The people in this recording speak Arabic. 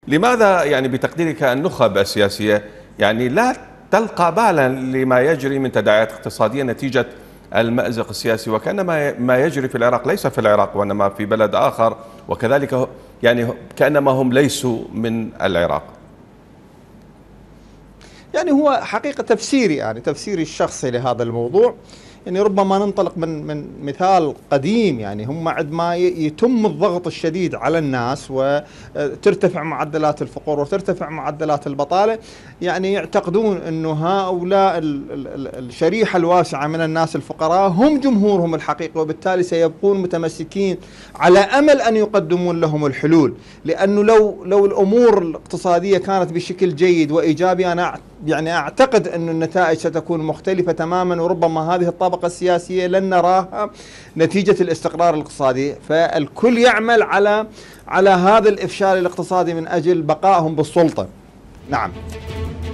لماذا يعني بتقديرك النخب السياسية يعني لا تلقى بالا لما يجري من تداعيات اقتصادية نتيجة المأزق السياسي، وكأن ما يجري في العراق ليس في العراق وإنما في بلد آخر، وكذلك يعني كأنما هم ليسوا من العراق؟ يعني هو حقيقة تفسيري، يعني تفسيري الشخصي لهذا الموضوع، يعني ربما ننطلق من مثال قديم. يعني هم عندما يتم الضغط الشديد على الناس وترتفع معدلات الفقر وترتفع معدلات البطالة، يعني يعتقدون أنه هؤلاء الشريحة الواسعة من الناس الفقراء هم جمهورهم الحقيقي، وبالتالي سيبقون متمسكين على أمل أن يقدمون لهم الحلول. لأنه لو الأمور الاقتصادية كانت بشكل جيد وإيجابي، أنا يعني أعتقد أن النتائج ستكون مختلفة تماما، وربما هذه الطبقة السياسية لن نراها نتيجة الاستقرار الاقتصادي. فالكل يعمل على هذا الإفشال الاقتصادي من أجل بقائهم بالسلطة. نعم.